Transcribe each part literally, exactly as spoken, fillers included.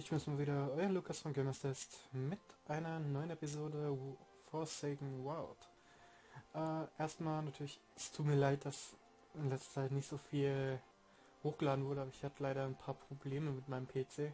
ich bin's mal wieder, euer Lukas von Gamerstest mit einer neuen Episode Forsaken World. Äh, erstmal natürlich, es tut mir leid, dass in letzter Zeit nicht so viel hochgeladen wurde, aber ich hatte leider ein paar Probleme mit meinem P C. Äh,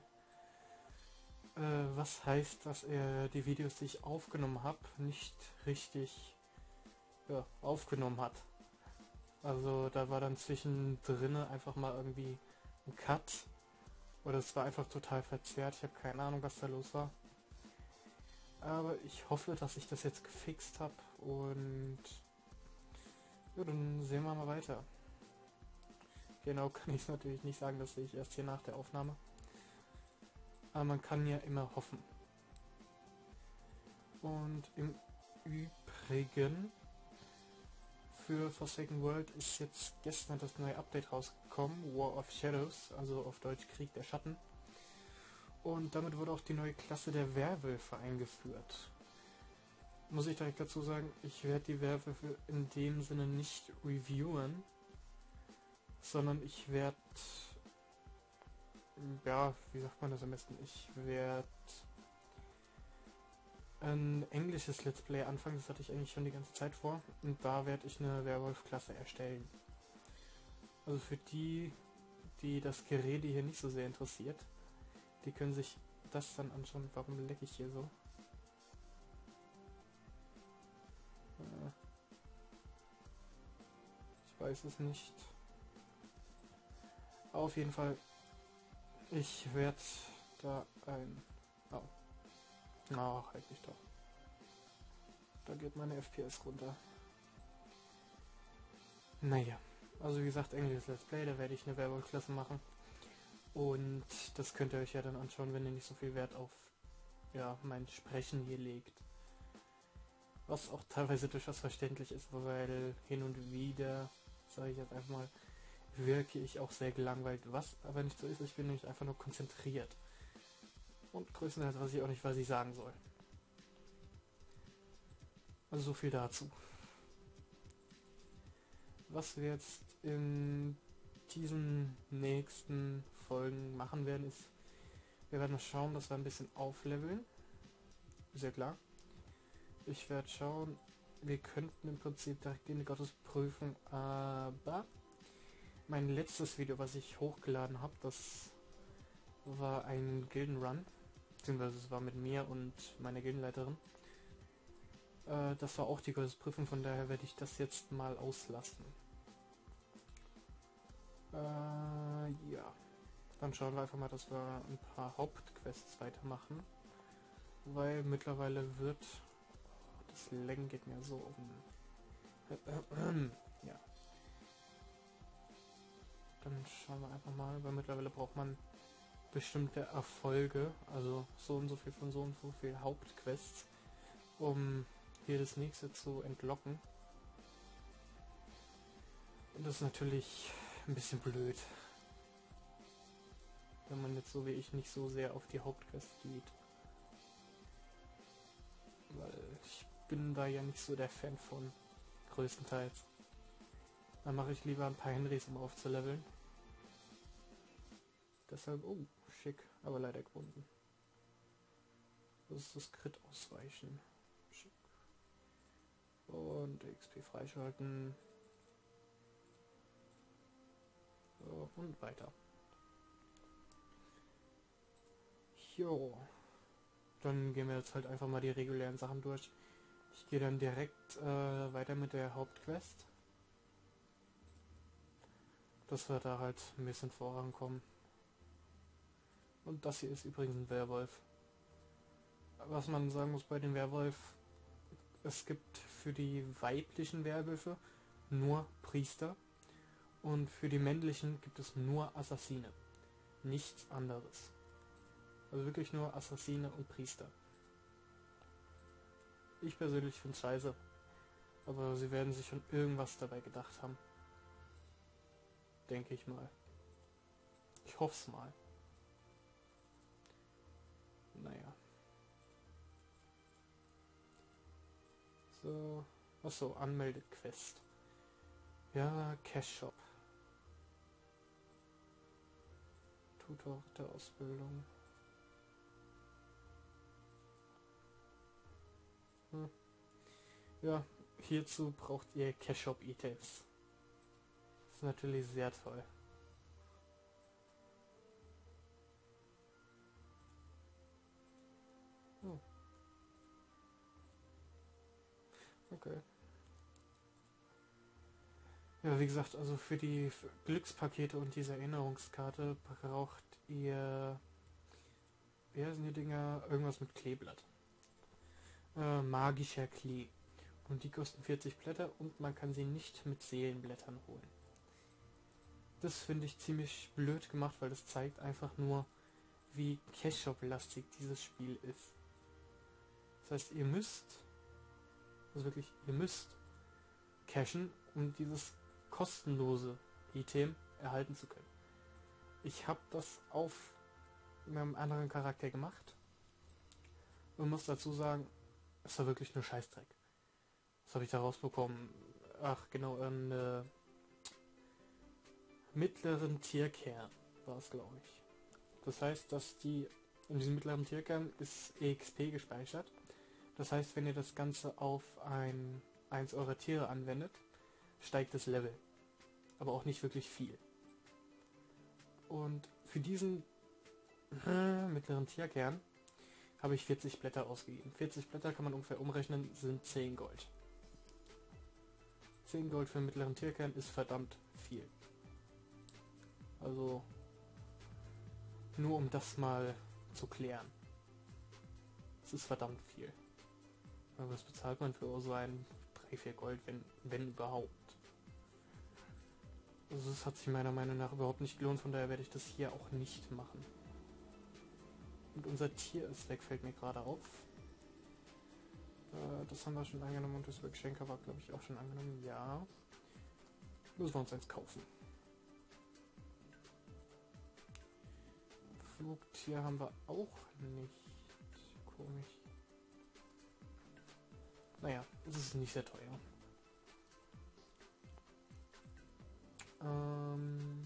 was heißt, dass er die Videos, die ich aufgenommen habe, nicht richtig ja, aufgenommen hat. Also da war dann zwischendrin einfach mal irgendwie ein Cut. Oder es war einfach total verzerrt. Ich habe keine Ahnung, was da los war. Aber ich hoffe, dass ich das jetzt gefixt habe. Und ja, dann sehen wir mal weiter. Genau kann ich es natürlich nicht sagen, das sehe ich erst hier nach der Aufnahme. Aber man kann ja immer hoffen. Und im Übrigen, für Forsaken World ist jetzt gestern das neue Update rausgekommen, War of Shadows, also auf Deutsch Krieg der Schatten. Und damit wurde auch die neue Klasse der Werwölfe eingeführt. Muss ich direkt dazu sagen, ich werde die Werwölfe in dem Sinne nicht reviewen, sondern ich werde, ja, wie sagt man das am besten, ich werde ein englisches Let's Play anfangen, das hatte ich eigentlich schon die ganze Zeit vor, und da werde ich eine Werwolf-Klasse erstellen. Also für die, die das Gerede hier nicht so sehr interessiert, die können sich das dann anschauen. Warum lecke ich hier so? Äh, ich weiß es nicht. Auf jeden Fall, ich werde da ein... Oh. Ach, halt mich doch. Da geht meine F P S runter. Naja, also wie gesagt, englisches Let's Play, da werde ich eine Werwolf-Klasse machen. Und das könnt ihr euch ja dann anschauen, wenn ihr nicht so viel Wert auf ja, mein Sprechen hier legt. Was auch teilweise durchaus verständlich ist, weil hin und wieder, sage ich jetzt einfach mal, wirke ich auch sehr gelangweilt. Was aber nicht so ist, ich bin nämlich einfach nur konzentriert. Und größtenteils weiß ich auch nicht, was ich sagen soll. Also so viel dazu. Was wir jetzt in diesen nächsten Folgen machen werden, ist, wir werden schauen, dass wir ein bisschen aufleveln. Sehr klar. Ich werde schauen, wir könnten im Prinzip direkt in die Gottesprüfung, aber mein letztes Video, was ich hochgeladen habe, das war ein Gildenrun, beziehungsweise es war mit mir und meiner Gildenleiterin. Äh, das war auch die Gottesprüfung, von daher werde ich das jetzt mal auslassen. Äh, ja. Dann schauen wir einfach mal, dass wir ein paar Hauptquests weitermachen. Weil mittlerweile wird... Oh, das Längen geht mir so um... ja. Dann schauen wir einfach mal, weil mittlerweile braucht man bestimmte Erfolge, also so und so viel von so und so viel Hauptquests, um hier das nächste zu entlocken. Und das ist natürlich ein bisschen blöd, wenn man jetzt so wie ich nicht so sehr auf die Hauptquest geht. Weil ich bin da ja nicht so der Fan von, größtenteils. Dann mache ich lieber ein paar Henrys, um aufzuleveln. Deshalb, oh, schick, aber leider gebunden. Das ist das Crit ausweichen. Schick. Und X P freischalten. So, und weiter. Jo. Dann gehen wir jetzt halt einfach mal die regulären Sachen durch. Ich gehe dann direkt äh, weiter mit der Hauptquest. Dass wir da halt ein bisschen vorankommen. Und das hier ist übrigens ein Werwolf. Was man sagen muss bei den Werwolf, es gibt für die weiblichen Werwölfe nur Priester und für die männlichen gibt es nur Assassine. Nichts anderes. Also wirklich nur Assassine und Priester. Ich persönlich finde es scheiße, aber sie werden sich schon irgendwas dabei gedacht haben. Denke ich mal. Ich hoffe es mal. Naja. So. Achso, Anmeldequest. Ja, Cash Shop. Tutor der Ausbildung. Ja, hierzu braucht ihr Cash-Shop E-Tapes. Das ist natürlich sehr toll. Oh. Okay. Ja, wie gesagt, also für die Glückspakete und diese Erinnerungskarte braucht ihr, wie heißen die Dinger? Irgendwas mit Kleeblatt. Äh, magischer Klee. Und die kosten vierzig Blätter und man kann sie nicht mit Seelenblättern holen. Das finde ich ziemlich blöd gemacht, weil das zeigt einfach nur, wie Cash-Shop-lastig dieses Spiel ist. Das heißt, ihr müsst, also wirklich, ihr müsst cashen, um dieses kostenlose Item erhalten zu können. Ich habe das auf einem anderen Charakter gemacht und muss dazu sagen, es war wirklich nur Scheißdreck. Was habe ich da rausbekommen? Ach genau, einen äh, mittleren Tierkern war es, glaube ich. Das heißt, dass die in diesem mittleren Tierkern ist E X P gespeichert. Das heißt, wenn ihr das Ganze auf ein eins eurer Tiere anwendet, steigt das Level. Aber auch nicht wirklich viel. Und für diesen äh, mittleren Tierkern habe ich vierzig Blätter ausgegeben. vierzig Blätter kann man ungefähr umrechnen, sind zehn Gold. zehn Gold für einen mittleren Tierkern ist verdammt viel. Also nur um das mal zu klären. Es ist verdammt viel. Aber was bezahlt man für so ein drei vier Gold, wenn, wenn überhaupt? Also das hat sich meiner Meinung nach überhaupt nicht gelohnt, von daher werde ich das hier auch nicht machen. Und unser Tier ist weg, fällt mir gerade auf. Äh, das haben wir schon angenommen und das Geschenk war, glaube ich, auch schon angenommen. Ja. Müssen wir uns eins kaufen. Flugtier haben wir auch nicht. Komisch. Naja, es ist nicht sehr teuer. Ähm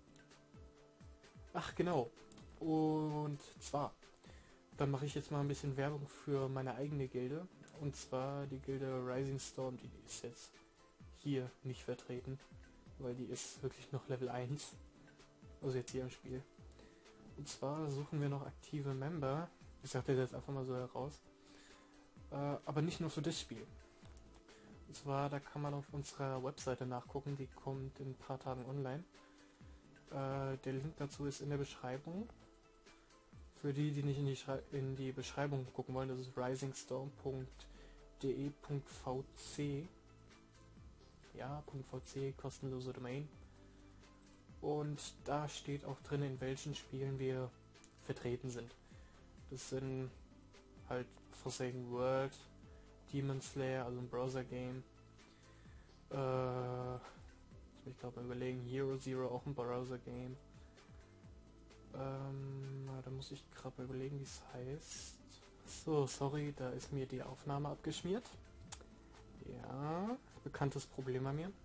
Ach genau. Und zwar, dann mache ich jetzt mal ein bisschen Werbung für meine eigene Gilde. Und zwar die Gilde Rising Storm, die ist jetzt hier nicht vertreten, weil die ist wirklich noch Level eins. Also jetzt hier im Spiel. Und zwar suchen wir noch aktive Member. Ich sage das jetzt einfach mal so heraus. Äh, aber nicht nur für das Spiel. Und zwar, da kann man auf unserer Webseite nachgucken, die kommt in ein paar Tagen online. Äh, der Link dazu ist in der Beschreibung. Für die, die nicht in die, Schrei in die Beschreibung gucken wollen, das ist risingstorm punkt de punkt v c. Ja, .vc, kostenlose Domain. Und da steht auch drin, in welchen Spielen wir vertreten sind. Das sind halt Forsaken World, Demon Slayer, also ein Browser-Game. Äh, ich glaube mal überlegen, Hero Zero, auch ein Browser-Game. Ähm, da muss ich gerade mal überlegen, wie es heißt. So, sorry, da ist mir die Aufnahme abgeschmiert. Ja, bekanntes Problem bei mir.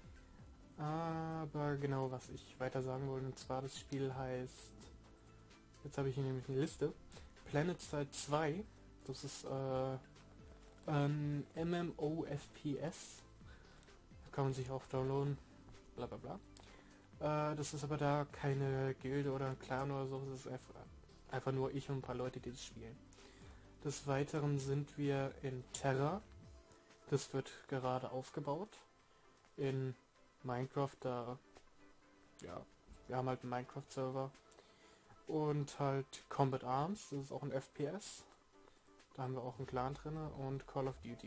Aber genau, was ich weiter sagen wollte, und zwar das Spiel heißt, jetzt habe ich hier nämlich eine Liste, PlanetSide zwei, das ist äh, ein MMOFPS, da kann man sich auch downloaden, bla bla bla. Äh, das ist aber da keine Gilde oder ein Clan oder so, das ist einfach, einfach nur ich und ein paar Leute, die das spielen. Des Weiteren sind wir in Terra, das wird gerade aufgebaut, in Minecraft, da, ja, wir haben halt einen Minecraft-Server und halt Combat Arms, das ist auch ein F P S, da haben wir auch einen Clan drin und Call of Duty.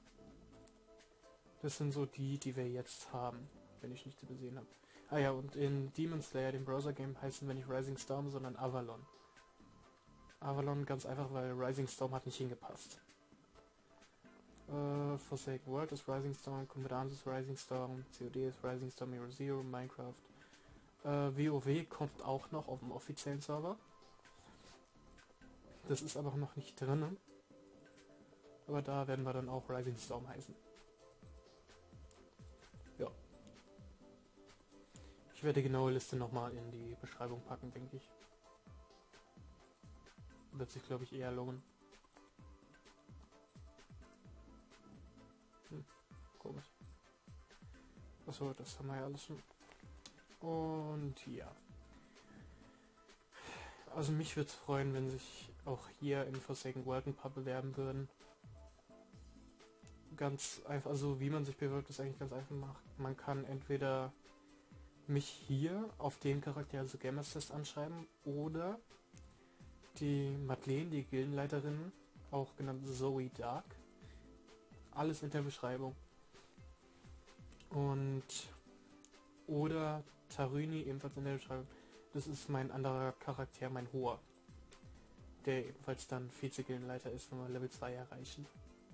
Das sind so die, die wir jetzt haben, wenn ich nichts übersehen habe. Ah ja, und in Demon Slayer, dem Browser-Game, heißen wir nicht Rising Storm, sondern Avalon. Avalon ganz einfach, weil Rising Storm hat nicht hingepasst. Uh, Forsaken World ist Rising Storm, Combat Arms ist Rising Storm, C O D ist Rising Storm Hero Zero, Minecraft. Uh, WoW kommt auch noch auf dem offiziellen Server. Das ist aber noch nicht drin. Aber da werden wir dann auch Rising Storm heißen. Ja. Ich werde die genaue Liste nochmal in die Beschreibung packen, denke ich. Wird sich, glaube ich, eher lohnen. Komisch. Achso, das haben wir ja alles schon. Und ja. Also mich würde es freuen, wenn sich auch hier in Forsaken World ein paar bewerben würden. Ganz einfach, also wie man sich bewirbt, ist eigentlich ganz einfach macht. Man kann entweder mich hier auf den Charakter, also Gamerstest, anschreiben oder die Madeleine, die Gildenleiterin, auch genannt Zoe Dark. Alles in der Beschreibung. Und oder Taruni, ebenfalls in der Beschreibung. Das ist mein anderer Charakter, mein Hoher, der ebenfalls dann Vize-Gildenleiter ist, wenn wir Level zwei erreichen.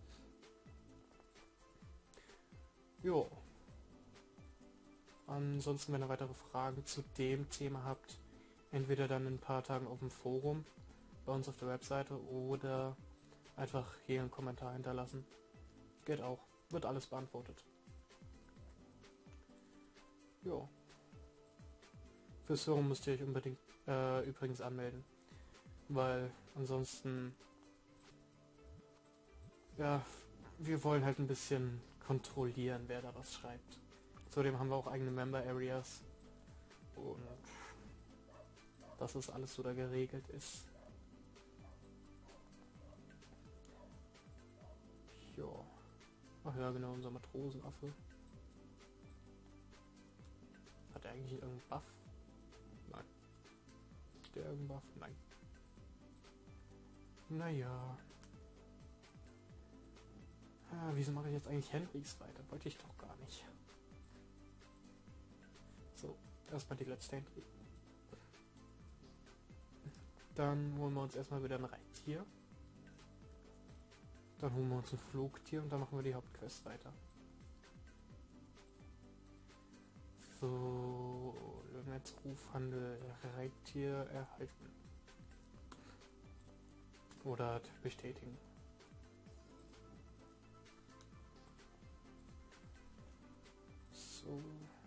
Jo. Ansonsten, wenn ihr weitere Fragen zu dem Thema habt, entweder dann in ein paar Tagen auf dem Forum, bei uns auf der Webseite, oder einfach hier einen Kommentar hinterlassen. Geht auch. Wird alles beantwortet. Jo. Fürs Forum müsst ihr euch unbedingt äh, übrigens anmelden. Weil ansonsten, ja, wir wollen halt ein bisschen kontrollieren, wer da was schreibt. Zudem haben wir auch eigene Member Areas. Und dass es alles so da geregelt ist. Jo. Ach ja, genau, unser Matrosenaffe. Hat er eigentlich irgendeinen Buff? Nein. Hat der irgendeinen Buff? Nein. Naja. Ah, wieso mache ich jetzt eigentlich Henrys weiter? Wollte ich doch gar nicht. So, erstmal die letzte Henry. Dann holen wir uns erstmal wieder ein Reittier. Dann holen wir uns ein Flugtier und dann machen wir die Hauptquest weiter. So, Netzrufhandel, Reittier erhalten. Oder bestätigen. So.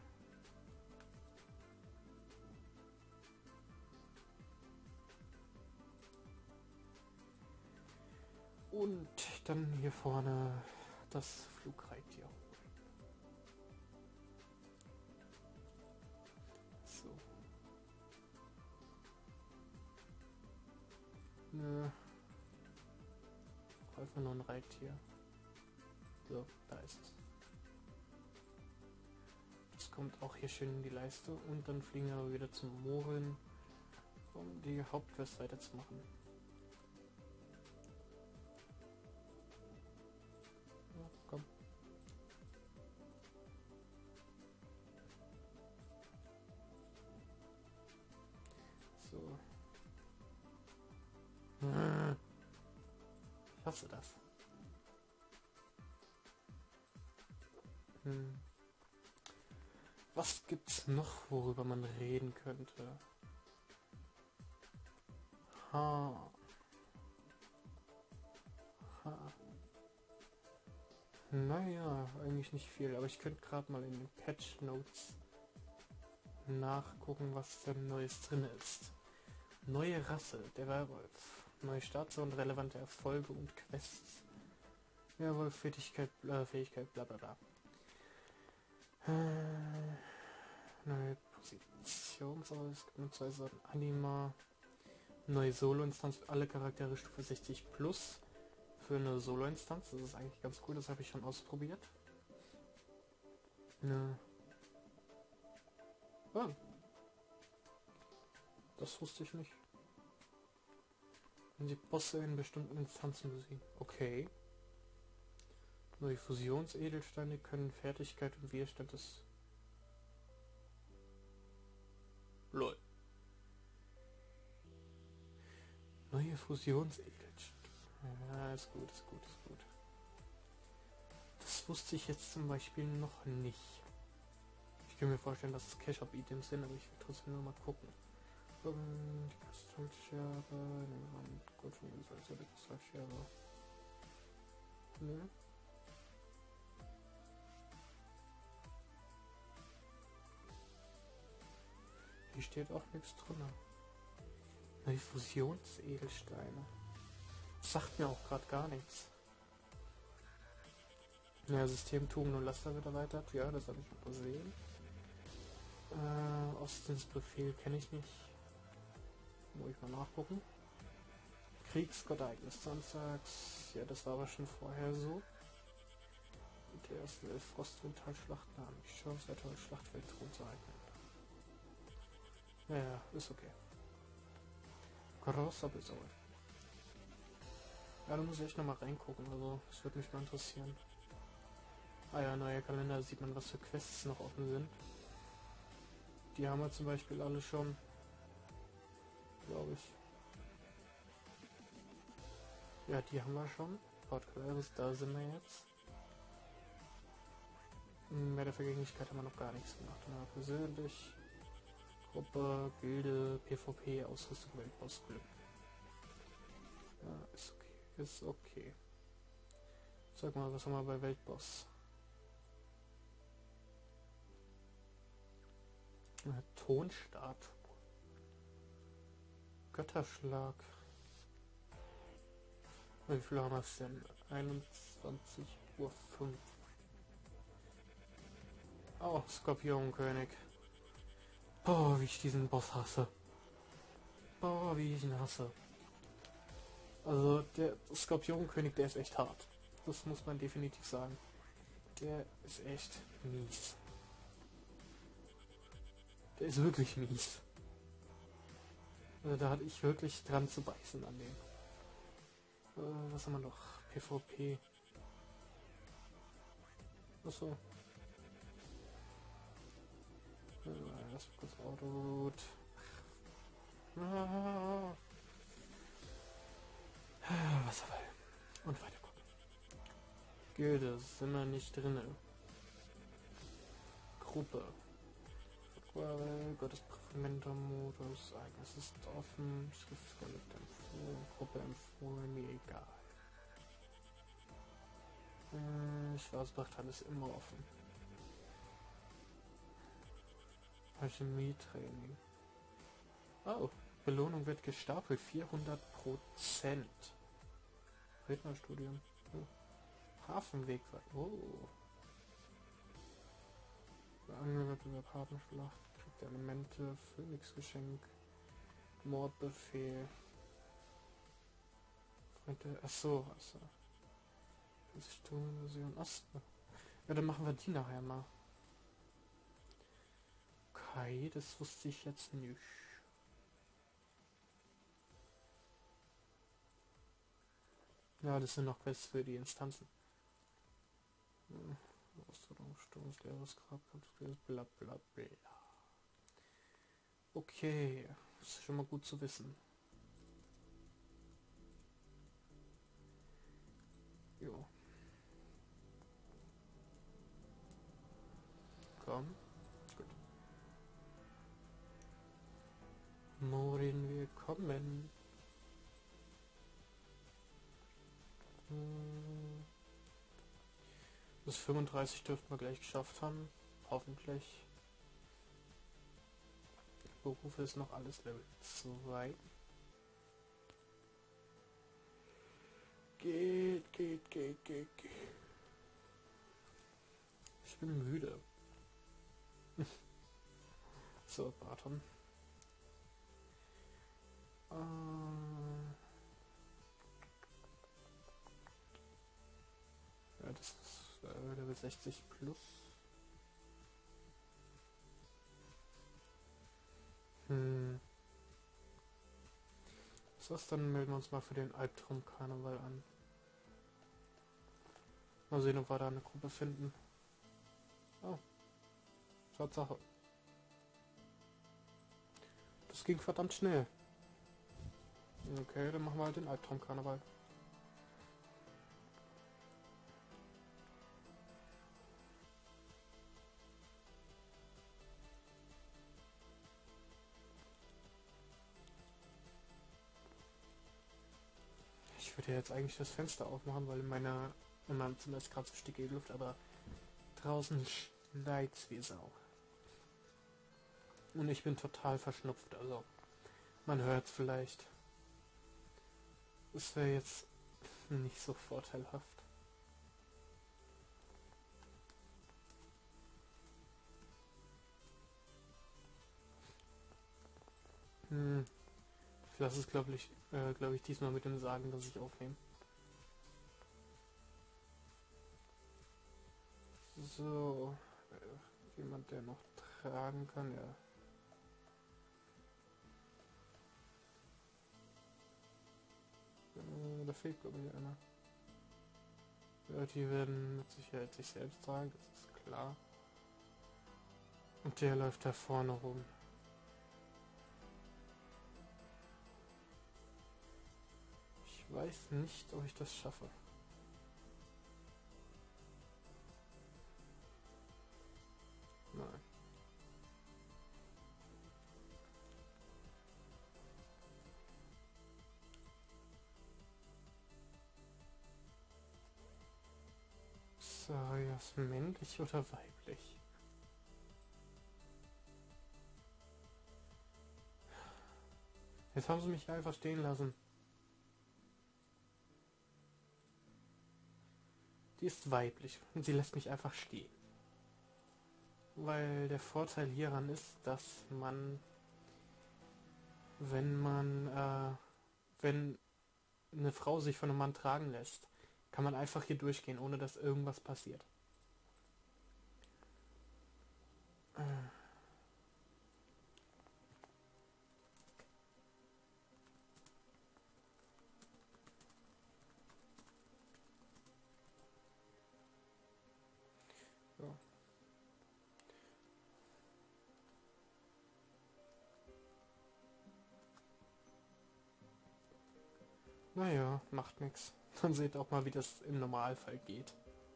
Und dann hier vorne das Flugreittier holen. So. Nö. Einfach nur ein Reittier. So, da ist es. Das kommt auch hier schön in die Leiste und dann fliegen wir aber wieder zum Morin, um die Hauptquest weiterzumachen. Ja, komm. So. Ich hasse das. Hm. Was gibt's noch, worüber man reden könnte? Ha. Ha. Naja, eigentlich nicht viel, aber ich könnte gerade mal in den Patch Notes nachgucken, was denn Neues drin ist. Neue Rasse, der Werwolf. Neue Startzone, relevante Erfolge und Quests. Werwolf, Fähigkeit, äh, Fähigkeit, bla bla bla. Äh, neue Positionsauswahl, es gibt nur zwei Sorten Anima. Neue Solo-Instanz für alle Charaktere Stufe sechzig plus. Für eine Solo-Instanz, das ist eigentlich ganz cool, das habe ich schon ausprobiert. Ne. Oh. Das wusste ich nicht. Wenn die Bosse in bestimmten Instanzen besiegen. Okay. Neue Fusionsedelsteine können Fertigkeit und Widerstand des... Lol. Neue Fusionsedelsteine. Ja, ist gut, ist gut, ist gut. Das wusste ich jetzt zum Beispiel noch nicht. Ich kann mir vorstellen, dass es Cash-Up-Items sind, aber ich will trotzdem nur mal gucken. Die Kristallscherbe, ne, gut, also die Kristallscherbe. Ne? Hier steht auch nichts drin. Neue Fusionsedelsteine. Das sagt mir auch gerade gar nichts. Ja, System, Tugend und Laster wird erweitert. Ja, das habe ich schon gesehen. Äh, Ostdienstbefehl kenne ich nicht. Muss ich mal nachgucken. Kriegsgotteignis Samstags. Ja, das war aber schon vorher so. Und der erste elf Frostwindtalschlachten haben. Ich schaue, es toll Schlachtfeld Thron zu eignen. Ja, ja, ist okay. Großer Besorg. Ja, da muss ich echt nochmal reingucken, also das würde mich mal interessieren. Ah ja, neuer Kalender, sieht man, was für Quests noch offen sind. Die haben wir zum Beispiel alle schon, glaube ich. Ja, die haben wir schon. Port Claris, da sind wir jetzt. Mehr der Vergänglichkeit haben wir noch gar nichts gemacht. Ja, persönlich, Gruppe, Gilde, PvP, Ausrüstung, Weltbossglück. Ja, ist okay, ist okay. Sag mal, was haben wir bei Weltboss? Eine Tonstatue. Götterschlag. Wie viel haben wir es denn? einundzwanzig Uhr fünf. Oh, Skorpionkönig. Boah, wie ich diesen Boss hasse. Boah, wie ich ihn hasse. Also, der Skorpionkönig, der ist echt hart. Das muss man definitiv sagen. Der ist echt mies. Der ist wirklich mies. Also, da hatte ich wirklich dran zu beißen an dem. Äh, was haben wir noch? PvP. Achso. Äh, das wird kurz Auto. Ah. Wasserfall. Und weiter gucken. Gilde, sind wir nicht drinne. Gruppe. Aquarell, Gottespräventor-Modus, Ereignis ist offen, Schriftskelett empfohlen, Gruppe empfohlen, mir egal. Äh, Schwarzbachtal ist immer offen. Alchemie-Training. Oh, Belohnung wird gestapelt, vierhundert Prozent. Rednerstudium. Oh. Hafenweg. Oh. Angehört über Kartenschlacht. Kriegt Elemente. Phönixgeschenk. Mordbefehl. Freunde. Achso, achso. Sturmversion. Achso. Ja, dann machen wir die nachher mal. Okay, das wusste ich jetzt nicht. Ja, das sind noch Quests für die Instanzen. Hm. Ausdruckung, Sturm, leeres Grab, bla bla bla. Okay, das ist schon mal gut zu wissen. Jo. Komm. Gut. Morin, wir kommen. Hm. Bis fünfunddreißig dürften wir gleich geschafft haben. Hoffentlich. Berufe ist noch alles Level zwei. Geht, geht, geht, geht, geht. Ich bin müde. So, Barton. Äh ja, das ist äh, Level sechzig plus. Hm. Was, dann melden wir uns mal für den Albtraum-Karneval an. Mal sehen, ob wir da eine Gruppe finden. Oh. Tatsache. Das ging verdammt schnell. Okay, dann machen wir halt den Albtraum-Karneval. Ich würde jetzt eigentlich das Fenster aufmachen, weil in meiner in meinem Zimmer ist gerade so stickige Luft, aber draußen schneit's wie Sau. Und ich bin total verschnupft, also man hört es vielleicht. Es wäre jetzt nicht so vorteilhaft. Hm, ich lasse es, glaube ich, äh, glaube ich, diesmal mit dem Sagen, dass ich aufnehme. So, äh, jemand, der noch tragen kann, ja. Äh, da fehlt, glaube ich, einer. Ja, die werden mit Sicherheit sich selbst tragen, das ist klar. Und der läuft da vorne rum. Ich weiß nicht, ob ich das schaffe. Nein. Sarias männlich oder weiblich? Jetzt haben sie mich einfach stehen lassen. Die ist weiblich und sie lässt mich einfach stehen. Weil der Vorteil hieran ist, dass man, wenn man, äh, wenn eine Frau sich von einem Mann tragen lässt, kann man einfach hier durchgehen, ohne dass irgendwas passiert. Äh. Ja. Naja, macht nichts. Dann seht auch mal, wie das im Normalfall geht.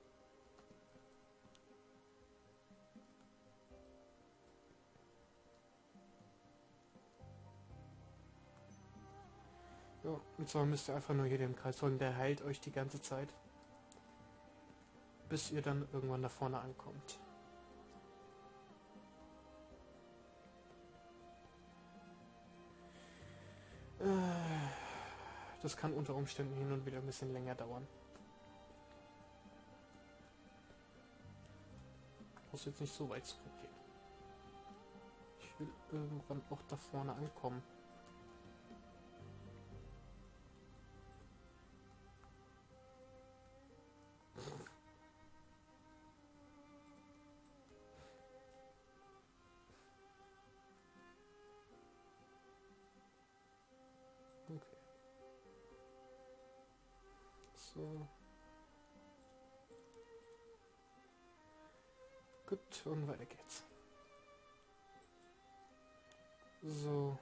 Ja, und zwar müsst ihr einfach nur hier den Kreis folgen, der heilt euch die ganze Zeit, bis ihr dann irgendwann da vorne ankommt. Das kann unter Umständen hin und wieder ein bisschen länger dauern. Muss jetzt nicht so weit zurückgehen. Ich will irgendwann auch da vorne ankommen. Okay. So. Gut, und weiter geht's. So.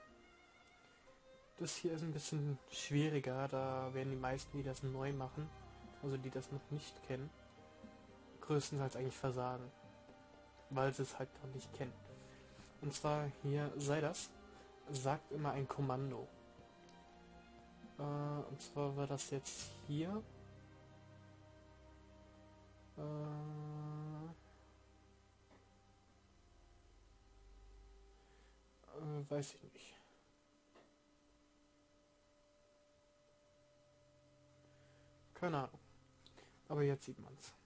Das hier ist ein bisschen schwieriger, da werden die meisten, die das neu machen, also die das noch nicht kennen, größtenteils eigentlich versagen, weil sie es halt noch nicht kennen. Und zwar hier, sei das, sagt immer ein Kommando. Äh, und zwar war das jetzt hier. Äh, äh, weiß ich nicht. Keine Ahnung. Aber jetzt sieht man's.